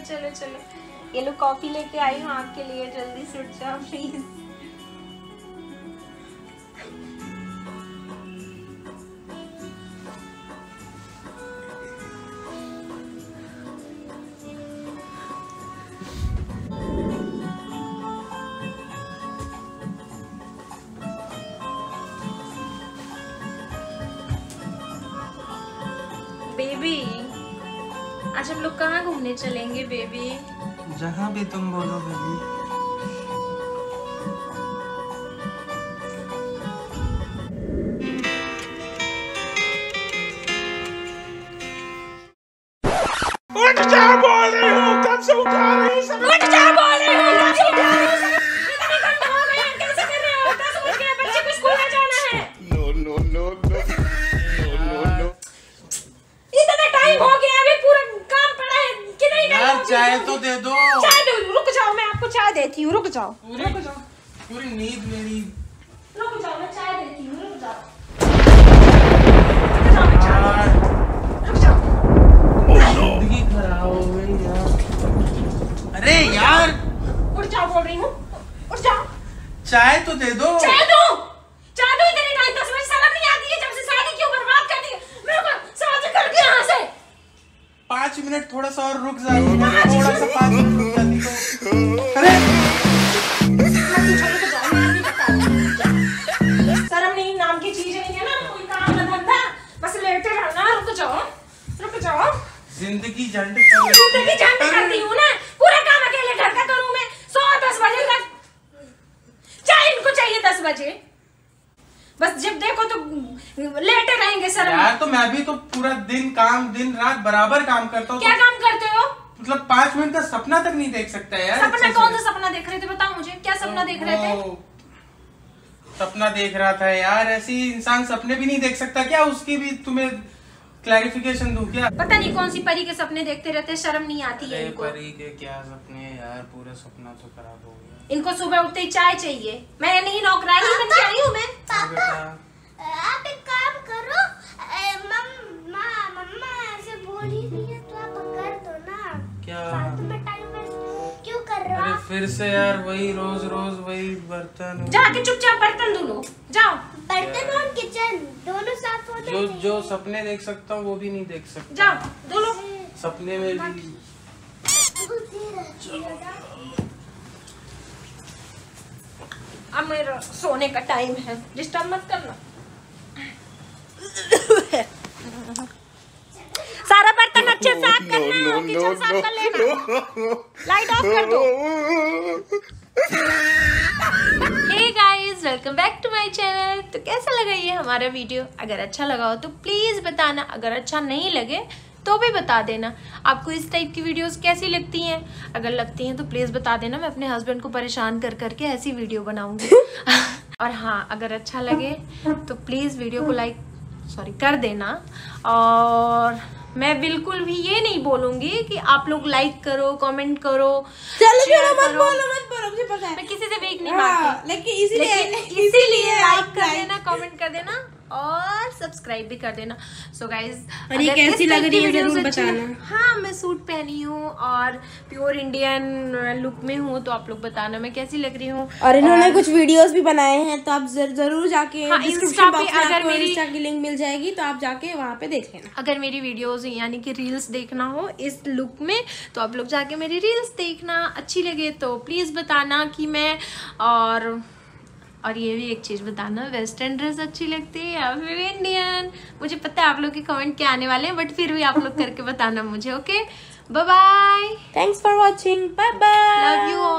चलो चलो, ये लो कॉफी लेके आई हूँ आपके लिए, जल्दी से उठ जाओ प्लीज। बेबी, आज हम लोग कहाँ घूमने चलेंगे बेबी? जहाँ भी तुम बोलो बेबी। उठ जा बोल रही हूँ, कब से उठा रही हूँ? उठ जा बोल रही हूँ, कब से उठा रही हूँ? इतने घंटे हो गए हैं, कैसे कर रहे हो? 10 बज गए, बच्चे को स्कूल में जाना है। No. इतना टाइम हो गया, अभी पूरा काम पड़ा है। कितना ही यार चाय तो दे दो। चाय दो, रुक जाओ, मैं आपको चाय देती हूँ, रुक जाओ। पूरी नींद मेरी। रुक जाओ, मैं चाय देती हूँ, रुक जाओ। जिंदगी खराब हो गई यार। अरे यार उठ जाओ बोल रही हूँ, उठ जाओ। चाय तो दे दो। चाय दो, चाय दो। इतने टाइम 10 बजे शर्म नहीं आती है? जब से शादी क्यों बर्बाद कर दी? मेरे को शादी कर दिया यहाँ से। 5 मिनट थोड़ा सा और रुक जाती, थोड़ा सा 5 मिनट रुक जाती तो। अरे शर्म नहीं नाम की चीज नहीं है ना, कोई काम ना धंधा, बस लेटे रहना। रुक जाओ, रुक जाओ। जिंदगी झंड जिंदगी झंड करती हूँ ना, पूरा काम अकेले घर का करूँ मैं। 10 बजे तक चाय इनको चाहिए, 10 बजे बस। जब देखो तो लेटे रहेंगे। शर्म यार तो मैं भी तो पूरा दिन काम, दिन रात बराबर काम करता हूँ। क्या काम करते हो? मतलब 5 मिनट का सपना तक नहीं देख सकता यार। सपना? कौन सा सपना देख रहे थे? बताओ मुझे, क्या सपना देख रहे थे? सपना देख रहा था यार। ऐसी इंसान सपने भी नहीं देख सकता क्या? उसकी भी तुम्हें क्लैरिफिकेशन दूं क्या? पता नहीं कौन सी परी के सपने देखते रहते, शर्म नहीं आती है इनको। परी के क्या सपने यार, पूरा सपना तो खराब हो गया। इनको सुबह उठते ही चाय चाहिए। मैं नहीं नौकरानी बन के आई हूँ मैं। आप एक काम करो, मम्मा ऐसे बोल ही रही है तो आप कर दो ना। क्या? फालतू में टाइम वेस्ट क्यों कर रहे हो अरे आप? फिर से यार वही रोज रोज वही बर्तन। जाके चुपचाप बर्तन धो लो, जाओ। बर्तन और किचन दोनों साफ होते जो हैं। जो सपने देख सकता हूँ वो भी नहीं देख सकता। जाओ धो लो। सपने में भी। अब मेरा सोने का टाइम है, डिस्टर्ब मत करना। सारा बर्तन अच्छे साफ करना, किचन साफ कर लेना। लाइट ऑफ कर दो। Hey guys, welcome back to my channel. तो कैसा लगा ये हमारा वीडियो? अगर अच्छा लगा हो तो प्लीज बताना, अगर अच्छा नहीं लगे तो भी बता देना। आपको इस टाइप की वीडियोस कैसी लगती हैं? अगर लगती हैं तो प्लीज बता देना, मैं अपने हस्बैंड को परेशान कर करके ऐसी वीडियो बनाऊंगी। और हाँ, अगर अच्छा लगे तो प्लीज वीडियो को लाइक कर देना। और मैं बिल्कुल भी ये नहीं बोलूंगी कि आप लोग लाइक करो, कमेंट करो, मत बोलो, मुझे पता है मैं किसी से वीक नहीं मानती। लेकिन इसीलिए लाइक कर देना, कमेंट कर देना और सब्सक्राइब भी कर देना। सो गाइज, और ये कैसी लग रही है जरूर बताना। हाँ, मैं सूट पहनी हूँ और प्योर इंडियन लुक में हूँ, तो आप लोग बताना मैं कैसी लग रही हूँ। और इन्होंने कुछ वीडियोस भी बनाए हैं, तो आप जरूर जाके हाँ, डिस्क्रिप्शन पे बॉक्स में अगर आपको मेरी इंस्टा की लिंक मिल जाएगी, तो आप जाके वहाँ पे देख लेना। अगर मेरी वीडियोस यानी कि रील्स देखना हो इस लुक में, तो आप लोग जाके मेरी रील्स देखना। अच्छी लगे तो प्लीज बताना कि मैं और ये भी एक चीज बताना, वेस्टर्न ड्रेस अच्छी लगती है या फिर इंडियन? मुझे पता है आप लोग के कमेंट क्या आने वाले हैं, बट फिर भी आप लोग करके बताना मुझे। Okay, bye bye, thanks for watching, bye bye, love you all.